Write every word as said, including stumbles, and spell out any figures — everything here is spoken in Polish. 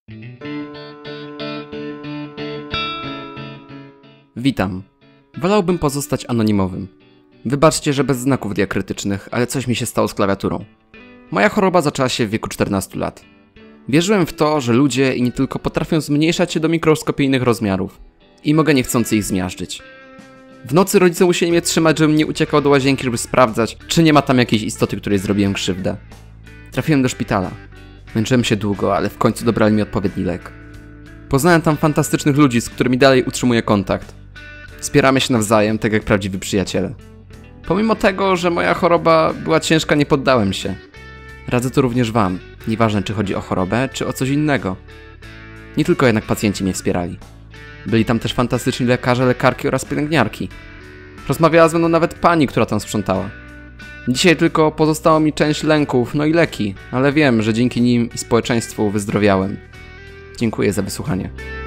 Witam. Wolałbym pozostać anonimowym. Wybaczcie, że bez znaków diakrytycznych, ale coś mi się stało z klawiaturą. Moja choroba zaczęła się w wieku czternastu lat. Wierzyłem w to, że ludzie i nie tylko potrafią zmniejszać się do mikroskopijnych rozmiarów i mogę niechcący ich zmiażdżyć. W nocy rodzice musieli mnie trzymać, żebym nie uciekał do łazienki, żeby sprawdzać, czy nie ma tam jakiejś istoty, której zrobiłem krzywdę. Trafiłem do szpitala. Męczyłem się długo, ale w końcu dobrali mi odpowiedni lek. Poznałem tam fantastycznych ludzi, z którymi dalej utrzymuję kontakt. Wspieramy się nawzajem, tak jak prawdziwi przyjaciele. Pomimo tego, że moja choroba była ciężka, nie poddałem się. Radzę to również wam, nieważne czy chodzi o chorobę, czy o coś innego. Nie tylko jednak pacjenci mnie wspierali. Byli tam też fantastyczni lekarze, lekarki oraz pielęgniarki. Rozmawiała ze mną nawet pani, która tam sprzątała. Dzisiaj tylko pozostało mi część lęków, no i leki, ale wiem, że dzięki nim i społeczeństwu wyzdrowiałem. Dziękuję za wysłuchanie.